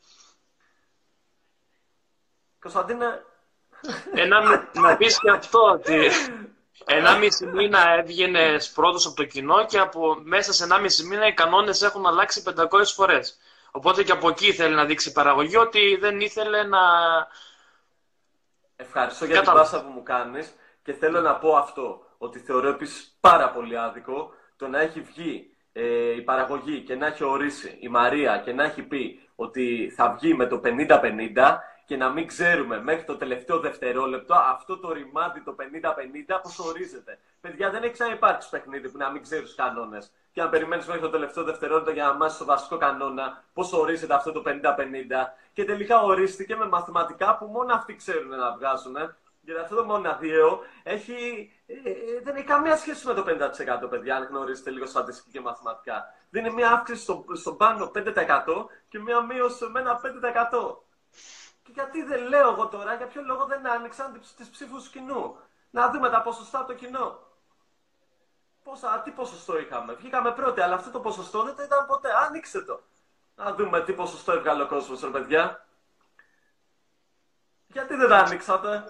Κωνσταντίνε... Ένα, να πεις και αυτό, ότι ενάμιση μήνα έβγαινες πρώτος από το κοινό και από μέσα σε ενάμιση μήνα οι κανόνες έχουν αλλάξει πεντακόσιες φορές. Οπότε και από εκεί ήθελε να δείξει παραγωγή ότι δεν ήθελε να... Ευχαριστώ για την πάσα που μου κάνεις και θέλω να πω αυτό. Ότι θεωρώ επίσης πάρα πολύ άδικο το να έχει βγει ε, η παραγωγή και να έχει ορίσει η Μαρία και να έχει πει ότι θα βγει με το πενήντα πενήντα και να μην ξέρουμε μέχρι το τελευταίο δευτερόλεπτο αυτό το ρημάδι το πενήντα πενήντα πώς ορίζεται. Παιδιά, δεν έχει ξαναυπάρξει παιχνίδι που να μην ξέρει τους κανόνες και να περιμένεις μέχρι το τελευταίο δευτερόλεπτο για να μάθεις το βασικό κανόνα πώς ορίζεται αυτό το πενήντα πενήντα. Και τελικά ορίστηκε με μαθηματικά που μόνο αυτοί ξέρουν να βγάζουν. Γιατί αυτό το μοναδιαίο έχει, ε, ε, δεν έχει καμία σχέση με το πενήντα τοις εκατό, παιδιά, αν γνωρίζετε λίγο στατιστική και μαθηματικά. Δίνει μια αύξηση στον στο πάνω πέντε τοις εκατό και μια μείωση με ένα πέντε τοις εκατό. Και γιατί δεν λέω εγώ τώρα, για ποιο λόγο δεν άνοιξαν τις ψήφους του κοινού? Να δούμε τα ποσοστά από το κοινό. Πόσα, τι ποσοστό είχαμε? Βγήκαμε πρώτοι, αλλά αυτό το ποσοστό δεν το ήταν ποτέ. Άνοιξε το. Να δούμε τι ποσοστό έβγαλε ο κόσμος, ρε παιδιά. Γιατί δεν τα ανοίξατε?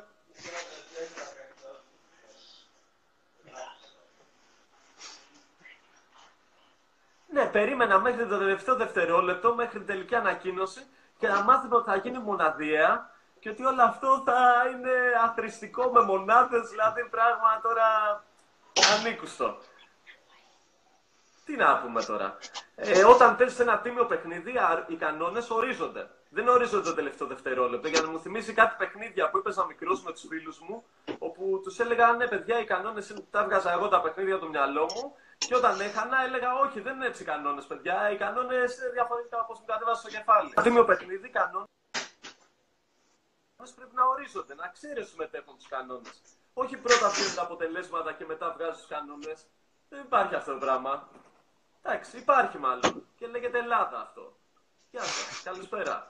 Ναι, περίμενα μέχρι το τελευταίο δευτερόλεπτο, μέχρι την τελική ανακοίνωση και να μάθουμε ότι θα γίνει μοναδιαία και ότι όλο αυτό θα είναι αθροιστικό με μονάδες, δηλαδή πράγμα τώρα ανήκουστο. Τι να πούμε τώρα. Ε, όταν παίζεις ένα τίμιο παιχνίδι, οι κανόνες ορίζονται. Δεν ορίζονται το τελευταίο δευτερόλεπτο. Για να μου θυμίσει κάτι παιχνίδια που έπαιζα μικρός με τους φίλους μου, όπου τους έλεγα ναι, παιδιά, οι κανόνες τα έβγαζα εγώ τα παιχνίδια του μυαλό μου. Και όταν έχανα, έλεγα όχι, δεν είναι έτσι οι κανόνες, παιδιά. Οι κανόνες είναι διαφορετικά από όσο μου κατέβασε στο κεφάλι. Ένα τίμιο παιχνίδι, οι κανόνες πρέπει να ορίζονται, να ξέρει ότι συμμετέχουν τους κανόνες. Όχι πρώτα βγαίνουν τα αποτελέσματα και μετά βγάζουν τους κανόνες. Δεν υπάρχει αυτό το πράγμα. Εντάξει, υπάρχει μάλλον. Και λέγεται Ελλάδα αυτό. Γεια σας, καλησπέρα.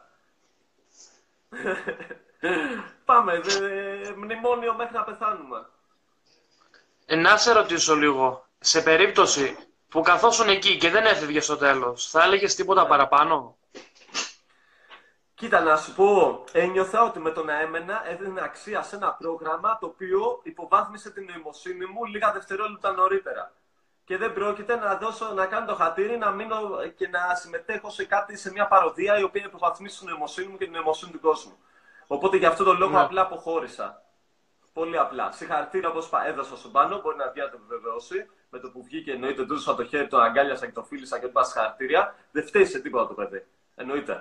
Πάμε, δε, μνημόνιο μέχρι να πεθάνουμε. Ε, να σε ρωτήσω λίγο. Σε περίπτωση που καθόσουν εκεί και δεν έφευγε στο τέλος, θα έλεγες τίποτα παραπάνω? Κοίτα, να σου πω, ένιωθα ότι με το να έμενα έδινε αξία σε ένα πρόγραμμα το οποίο υποβάθμισε την νοημοσύνη μου λίγα δευτερόλεπτα νωρίτερα. Και δεν πρόκειται να, δώσω, να κάνω το χατήρι, να μείνω και να συμμετέχω σε κάτι, σε μια παροδία η οποία υποβαθμίσει την νοημοσύνη μου και την νοημοσύνη του κόσμου. Οπότε γι' αυτό τον λόγο ναι. απλά αποχώρησα. Πολύ απλά. Συγχαρητήρια όπως έδωσα στον Πάνο, μπορεί να βγει να το επιβεβαιώσει. Με το που βγήκε, εννοείται, του έδωσα το χέρι, το αγκάλιασα και το φίλησα και του είπα συγχαρητήρια. Δεν φταίει σε τίποτα το παιδί. Εννοείται.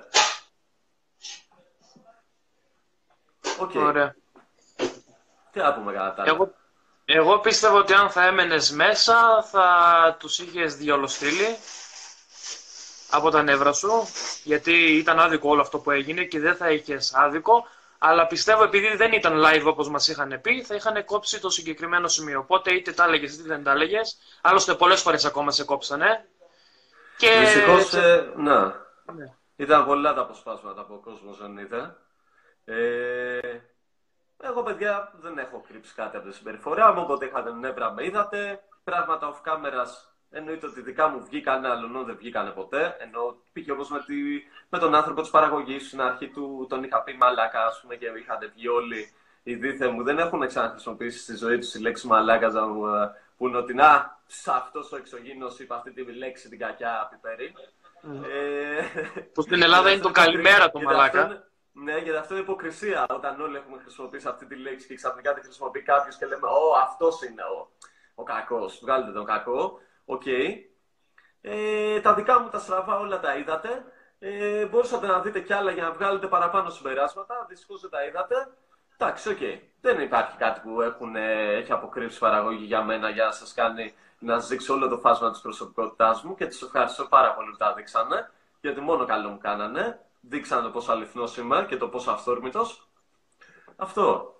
Οκ. Okay. Ωραία. Τι να πούμε κατά τα άλλα. Εγώ, εγώ πίστευα ότι αν θα έμενες μέσα θα τους είχες διολοστείλει από τα νεύρα σου, γιατί ήταν άδικο όλο αυτό που έγινε και δεν θα είχες άδικο, αλλά πιστεύω επειδή δεν ήταν live όπως μας είχαν πει, θα είχαν κόψει το συγκεκριμένο σημείο. Οπότε είτε τα έλεγες είτε δεν τα έλεγες, άλλωστε πολλές φορές ακόμα σε κόψανε. Και... Δυστυχώς, ε, ναι. ναι. Ήταν πολλά τα αποσπάσματα από ο κόσμος, εννοείται. Ε, εγώ, παιδιά, δεν έχω κρύψει κάτι από τη συμπεριφορά μου, οπότε είχατε νεύρα, με είδατε. Πράγματα off cameras, εννοείται ότι δικά μου βγήκανε, αλλωνών δεν βγήκανε ποτέ. Ενώ πήγε όπως με, τη, με τον άνθρωπο της παραγωγής, στην αρχή του τον είχα πει μαλάκα, ας πούμε, και είχατε βγει όλοι οι δίθεν μου. Δεν έχουν ξαναχρησιμοποιήσει στη ζωή τους τη λέξη μαλάκα, να μου πούνε ότι να, αυτός ο εξωγήινος είπε αυτή τη λέξη την κακιά πιπέρι. Mm. Ε, που στην Ελλάδα είναι το καλημέρα το μαλάκα. Ναι, γιατί αυτό είναι υποκρισία. Όταν όλοι έχουμε χρησιμοποιήσει αυτή τη λέξη και ξαφνικά τη χρησιμοποιεί κάποιο και λέμε Ω, αυτός είναι ο, ο κακός. Βγάλετε τον κακό. Οκ. Okay. Ε, τα δικά μου τα στραβά όλα τα είδατε. Ε, μπορούσατε να δείτε κι άλλα για να βγάλετε παραπάνω συμπεράσματα. Δυστυχώς δεν τα είδατε. Εντάξει, οκ. Okay. Δεν υπάρχει κάτι που έχουν, έχει αποκρύψει παραγωγή για μένα για να σας κάνει να σας δείξω όλο το φάσμα της προσωπικότητάς μου και τους ευχαριστώ πάρα πολύ που τα δείξανε. Γιατί μόνο καλό μου κάνανε. Δείξανε το πόσο αληθινός είμαι και το πόσο αυθόρμητος. Αυτό.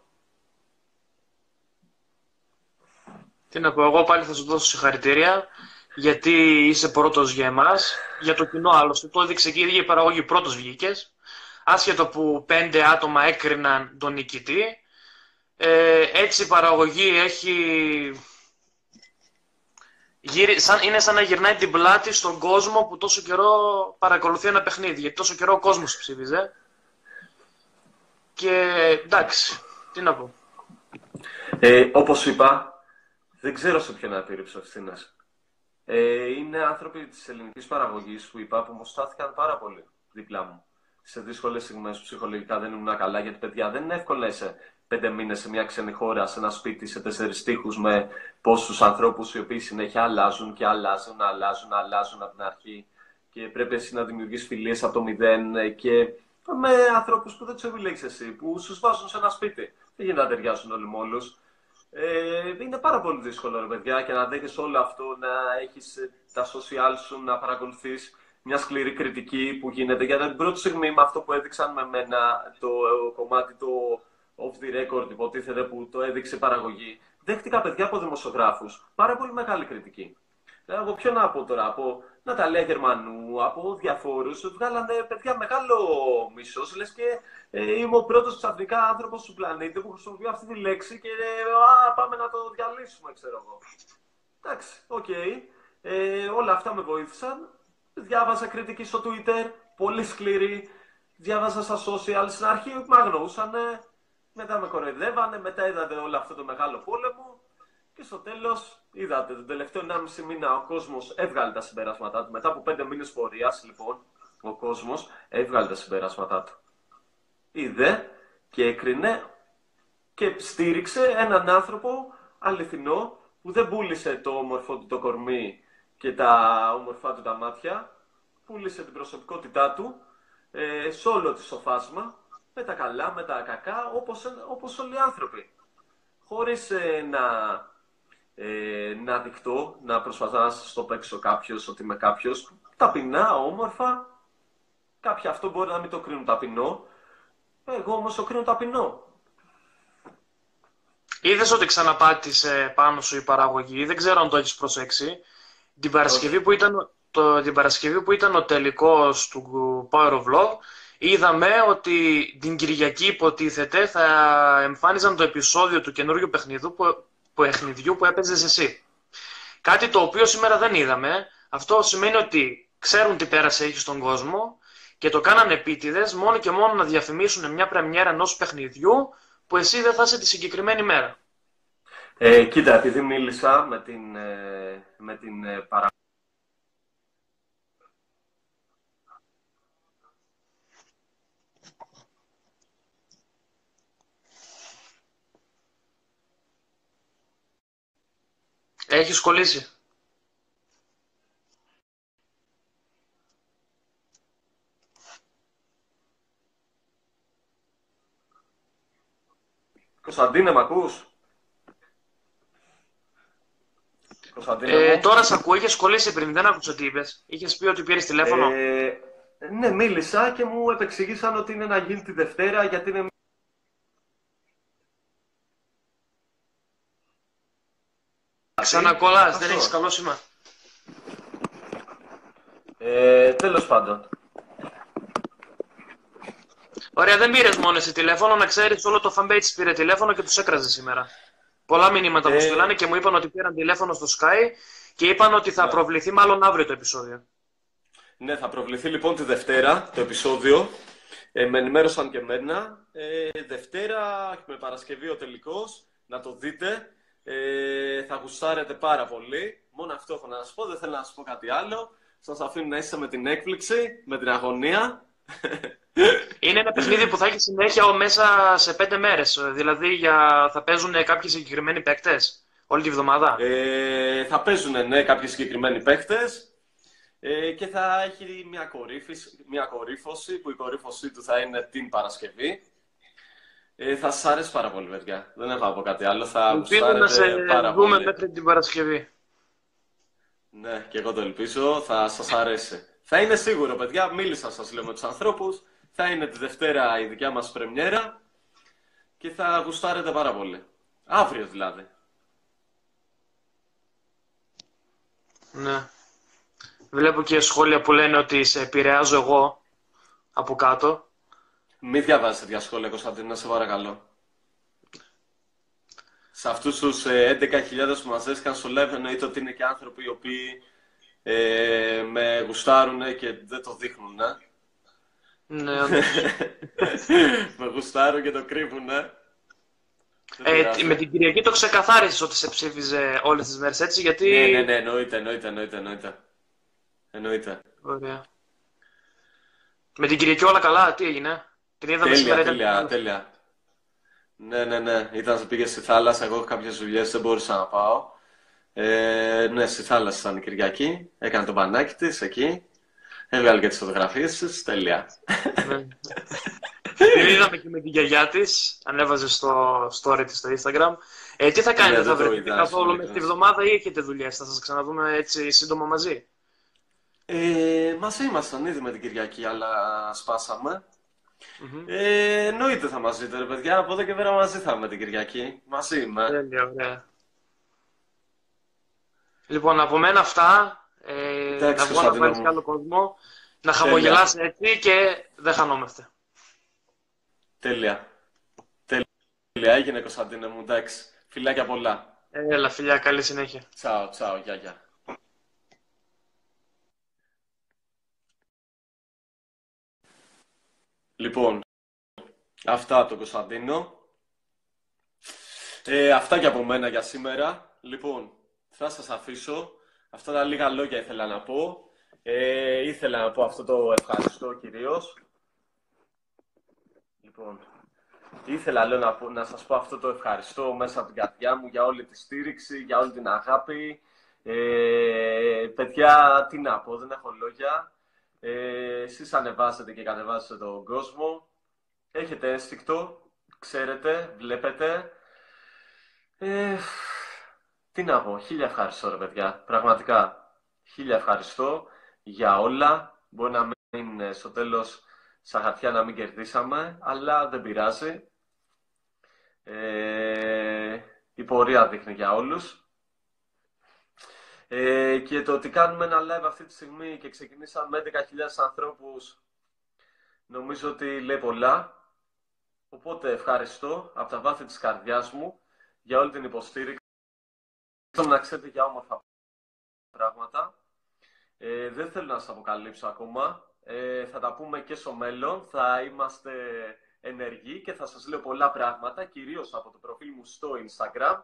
Τι να πω, εγώ πάλι θα σου δώσω συγχαρητήρια, γιατί είσαι πρώτος για εμάς, για το κοινό άλλωστε. Το έδειξε και η ίδια η παραγωγή, πρώτος βγήκες. Άσχετο που πέντε άτομα έκριναν τον νικητή. Ε, έτσι η παραγωγή έχει... Σαν, είναι σαν να γυρνάει την πλάτη στον κόσμο που τόσο καιρό παρακολουθεί ένα παιχνίδι. Γιατί τόσο καιρό ο κόσμος ψήφιζε. Και εντάξει, τι να πω. Ε, όπως είπα, δεν ξέρω σε ποιον να επιρρύψω ευθύνες. Ε, είναι άνθρωποι της ελληνικής παραγωγής που είπα που μου στάθηκαν πάρα πολύ δίπλα μου. Σε δύσκολες στιγμές ψυχολογικά δεν ήμουν καλά, γιατί παιδιά δεν είναι εύκολο να είσαι πέντε μήνες σε μια ξένη χώρα, σε ένα σπίτι, σε τέσσερις τοίχους με πόσους ανθρώπους οι οποίοι συνέχεια αλλάζουν και αλλάζουν, αλλάζουν, αλλάζουν από την αρχή και πρέπει εσύ να δημιουργείς φιλίες από το μηδέν και με ανθρώπους που δεν τους επιλέγεις εσύ, που σου βάζουν σε ένα σπίτι. Δεν γίνεται να ταιριάζουν όλοι με όλους. Ε, είναι πάρα πολύ δύσκολο, ρε παιδιά, και να δέχεις όλο αυτό, να έχεις τα social σου, να παρακολουθείς μια σκληρή κριτική που γίνεται. Γιατί την πρώτη στιγμή με αυτό που έδειξαν με μένα, το κομμάτι το off the record, υποτίθεται, που το έδειξε η παραγωγή, δέχτηκα παιδιά από δημοσιογράφους πάρα πολύ μεγάλη κριτική. Δηλαδή, από ποιον να πω τώρα, από Ναταλία Γερμανού, από διαφόρους, βγάλανε παιδιά μεγάλο μίσος, λες και ε, είμαι ο πρώτος ξαφνικά άνθρωπος του πλανήτη που χρησιμοποιεί αυτή τη λέξη και ε, α, πάμε να το διαλύσουμε, ξέρω εγώ. Εντάξει, οκ. Okay. Ε, όλα αυτά με βοήθησαν. Διάβασα κριτική στο Twitter, πολύ σκληρή. Διάβασα στα social, στην αρχή με αγνοούσανε, μετά με κοροϊδεύανε, μετά είδατε όλο αυτό το μεγάλο πόλεμο. Και στο τέλος, είδατε, τον τελευταίο ενάμιση μήνα ο κόσμος έβγαλε τα συμπεράσματά του. Μετά από πέντε μήνες πορείας, λοιπόν, ο κόσμος έβγαλε τα συμπεράσματά του. Είδε και έκρινε και στήριξε έναν άνθρωπο αληθινό που δεν πούλησε το όμορφο του το κορμί και τα όμορφά του τα μάτια. Πούλησε την προσωπικότητά του ε, σε όλο τη το φάσμα, με τα καλά, με τα κακά, όπως, όπως όλοι οι άνθρωποι. Χωρίς ε, να... Ε, να δειχτώ, να προσπαθώ να σας το παίξω κάποιος ότι είμαι κάποιος ταπεινά, όμορφα. Κάποιοι αυτό μπορεί να μην το κρίνουν ταπεινό, εγώ όμως το κρίνω ταπεινό. Είδες ότι ξαναπάτησε πάνω σου η παραγωγή, δεν ξέρω αν το έχεις προσέξει. Την Παρασκευή, που ήταν, το, την Παρασκευή που ήταν ο τελικός του Power of Love, είδαμε ότι την Κυριακή υποτίθεται θα εμφάνιζαν το επεισόδιο του καινούριου παιχνιδιού που παιχνιδιού που έπαιζες εσύ. Κάτι το οποίο σήμερα δεν είδαμε. Αυτό σημαίνει ότι ξέρουν τι πέρασε έχει στον κόσμο και το κάνανε επίτηδες μόνο και μόνο να διαφημίσουν μια πρεμιέρα ενός παιχνιδιού που εσύ δεν θα είσαι τη συγκεκριμένη μέρα. Ε, κοίτα, επειδή μίλησα με την, ε, με την ε, παρα... Έχεις κολλήσει. Κωνσταντίνε, μ' ακούς? Κωνσταντίνε Ε, μου. τώρα σ' ακούω, είχες κολλήσει πριν, δεν άκουσα τι είπες. Είχες πει ότι πήρες τηλέφωνο. Ε, ναι, μίλησα και μου επεξηγήσαν ότι είναι να γίνει τη Δευτέρα γιατί είναι... Ξανακολλάς, δεν Αυτό. έχεις καλό σήμα. Ε, τέλος πάντων. Ωραία, δεν πήρες μόνο εσύ τηλέφωνο, να ξέρεις όλο το fanpage πήρε τηλέφωνο και τους έκραζε σήμερα. Πολλά μηνύματα μου Ε, στείλανε και μου είπαν ότι πήραν τηλέφωνο στο Sky και είπαν ότι θα Ναι. προβληθεί μάλλον αύριο το επεισόδιο. Ναι, θα προβληθεί λοιπόν τη Δευτέρα το επεισόδιο. Ε, με ενημέρωσαν και εμένα. Ε, Δευτέρα με Παρασκευή ο τελικός. Να το δείτε. Ε, θα γουστάρετε πάρα πολύ. Μόνο αυτό έχω να σας πω. Δεν θέλω να σας πω κάτι άλλο. Σας αφήνω να είστε με την έκπληξη, με την αγωνία. Είναι ένα παιχνίδι που θα έχει συνέχεια μέσα σε πέντε μέρες. Δηλαδή για... θα παίζουν κάποιοι συγκεκριμένοι παίκτες όλη τη βδομάδα. Ε, θα παίζουν ναι, κάποιοι συγκεκριμένοι παίχτες. Ε, και θα έχει μια, κορύφωση, μια κορύφωση που η κορύφωσή του θα είναι την Παρασκευή. Ε, θα σας αρέσει πάρα πολύ, παιδιά. Δεν έχω να πω κάτι άλλο. Θα Ελπίζω να σε γουστάρετε πάρα δούμε πολύ. μέχρι την Παρασκευή. Ναι, και εγώ το ελπίζω. Θα σας αρέσει. Θα είναι σίγουρο, παιδιά. Μίλησα, σας λέω, με τους ανθρώπους. Θα είναι τη Δευτέρα η δικιά μας πρεμιέρα. Και θα γουστάρετε πάρα πολύ. Αύριο δηλαδή. Ναι. Βλέπω και σχόλια που λένε ότι σε επηρεάζω εγώ από κάτω. Μην διαβάζεις τέτοια σχόλια, Κωνσταντίνο, να σε παρακαλώ. Σε αυτούς τους ε, έντεκα χιλιάδες που μας έσκαν στο live εννοείται ότι είναι και άνθρωποι οι οποίοι ε, με γουστάρουν και δεν το δείχνουν. Ε. Ναι, όντως. Με γουστάρουν και το κρύβουν. Ε. Ε, με την Κυριακή το ξεκαθάρισες ότι σε ψήφιζε όλες τις μέρες, έτσι, γιατί... Ναι, ναι, ναι, εννοείται, εννοείται, εννοείται, εννοείται. εννοείται. Ωραία. Με την Κυριακή όλα καλά, τι έγινε? Την είδαμε σήμερα, Τέλεια, ήταν... τέλεια, τέλεια. Ναι, ναι, ναι. Ήταν, πήγε στη θάλασσα. Εγώ έχω κάποιες δουλειές, δεν μπορούσα να πάω. Ε, ναι, στη θάλασσα ήταν η Κυριακή. Έκανε το μπανάκι της εκεί. Έβγαλε και τις φωτογραφίες της. Τέλεια. Ναι. Την είδαμε και με την γιαγιά της. Ανέβαζε στο story της στο Instagram. Ε, τι θα κάνετε, Ναι, θα δεν το βρεθείτε είδα, καθόλου σου μέσα τη λέω. βδομάδα ή έχετε δουλειές? Θα σας ξαναδούμε έτσι σύντομα μαζί. Ε, μαζί ήμασταν ήδη με την Κυριακή, αλλά σπάσαμε. Μμμ. Ε, εννοείται θα μαζί τώρα, παιδιά. Από εδώ και πέρα μαζί θα είμαι την Κυριακή. Μαζί είμαι. Τέλεια, ωραία. Λοιπόν, από μένα αυτά. Ε, Εντάξει, να βγω να Κωνσταντίνο βάλεις μου. και άλλο κόσμο. Να Τέλεια. χαμογελάς έτσι και δεν χανόμαστε. Τέλεια. Τέλεια. Έγινε, Κωνσταντίνε μου. Εντάξει. Φιλάκια πολλά. Έλα, φιλιά, καλή συνέχεια. Τσάω, τσάω. Γεια, γεια. Λοιπόν, αυτά από τον Κωνσταντίνο. Ε, αυτά και από μένα για σήμερα. Λοιπόν, θα σας αφήσω. Αυτά τα λίγα λόγια ήθελα να πω. Ε, ήθελα να πω αυτό το ευχαριστώ κυρίως. Λοιπόν, ήθελα λέω, να, πω, να σας πω αυτό το ευχαριστώ μέσα από την καρδιά μου για όλη τη στήριξη, για όλη την αγάπη. Ε, παιδιά, τι να πω, δεν έχω λόγια. Ε, εσείς ανεβάζετε και κατεβάζετε τον κόσμο. Έχετε ένστικτο, ξέρετε, βλέπετε. Ε, τι να πω, χίλια ευχαριστώ ρε παιδιά, πραγματικά. Χίλια ευχαριστώ για όλα. Μπορεί να μην στο τέλος στα χαρτιά να μην κερδίσαμε, αλλά δεν πειράζει. Ε, η πορεία δείχνει για όλους. Ε, και το ότι κάνουμε ένα live αυτή τη στιγμή και ξεκινήσαμε με έντεκα χιλιάδες ανθρώπους, νομίζω ότι λέει πολλά. Οπότε ευχαριστώ από τα βάθη της καρδιάς μου για όλη την υποστήριξη. Να ξέρετε για όμορφα πράγματα. Ε, δεν θέλω να σας αποκαλύψω ακόμα. Ε, θα τα πούμε και στο μέλλον. Θα είμαστε ενεργοί και θα σας λέω πολλά πράγματα, κυρίως από το προφίλ μου στο Instagram.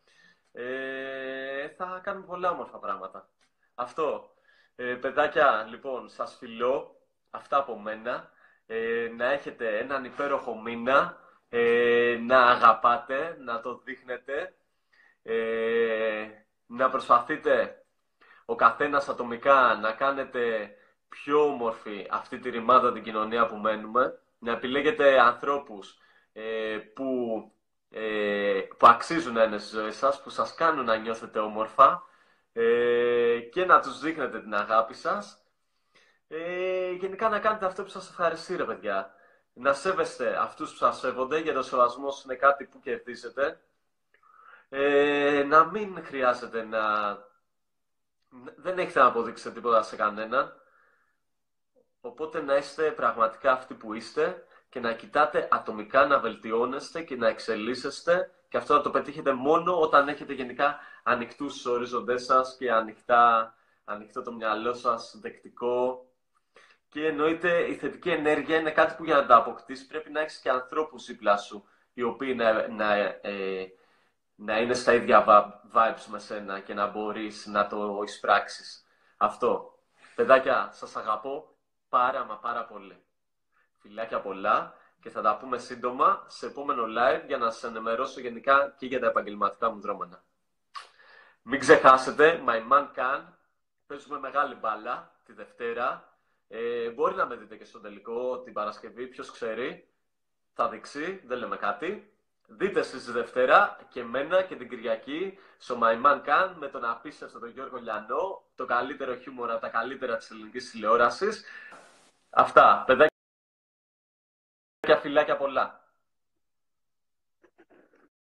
Ε, θα κάνουμε πολλά όμορφα πράγματα. Αυτό. Ε, παιδάκια, λοιπόν, σας φιλώ. Αυτά από μένα. Ε, να έχετε έναν υπέροχο μήνα. Ε, να αγαπάτε, να το δείχνετε. Ε, να προσπαθείτε ο καθένας ατομικά να κάνετε πιο όμορφη αυτή τη ρημάδα την κοινωνία που μένουμε, να επιλέγετε ανθρώπους ε, που, ε, που αξίζουν να είναι στις ζωές σας, που σας κάνουν να νιώθετε όμορφα ε, και να τους δείχνετε την αγάπη σας. Ε, γενικά να κάνετε αυτό που σας ευχαριστεί, ρε παιδιά. Να σέβεστε αυτούς που σας σέβονται, γιατί ο σεβασμός είναι κάτι που κερδίζετε. Ε, να μην χρειάζεται να... Δεν έχετε να αποδείξετε τίποτα σε κανέναν. Οπότε να είστε πραγματικά αυτοί που είστε και να κοιτάτε ατομικά να βελτιώνεστε και να εξελίσσεστε, και αυτό θα το πετύχετε μόνο όταν έχετε γενικά ανοιχτούς στους ορίζοντές σας και ανοιχτά, ανοιχτό το μυαλό σας, δεκτικό. Και εννοείται η θετική ενέργεια είναι κάτι που για να τα αποκτήσεις πρέπει να έχεις και ανθρώπους δίπλα σου, οι οποίοι να, να, ε, να είναι στα ίδια vibes με σένα και να μπορείς να το εισπράξεις. Αυτό. Παιδάκια, σας αγαπώ πάρα μα πάρα πολύ. Φιλάκια πολλά και θα τα πούμε σύντομα σε επόμενο live για να σας ενημερώσω γενικά και για τα επαγγελματικά μου δρόμενα. Μην ξεχάσετε, My Man Can, παίζουμε μεγάλη μπάλα τη Δευτέρα. Ε, μπορεί να με δείτε και στο τελικό την Παρασκευή, ποιος ξέρει, θα δείξει, δεν λέμε κάτι. Δείτε εσείς τη Δευτέρα και εμένα και την Κυριακή στο My Man Can με τον απίστευτο τον Γιώργο Λιανό, το καλύτερο χιούμορα, τα καλύτερα της ελληνικής τηλεόρασης. Αυτά, παιδάκια, φιλάκια πολλά.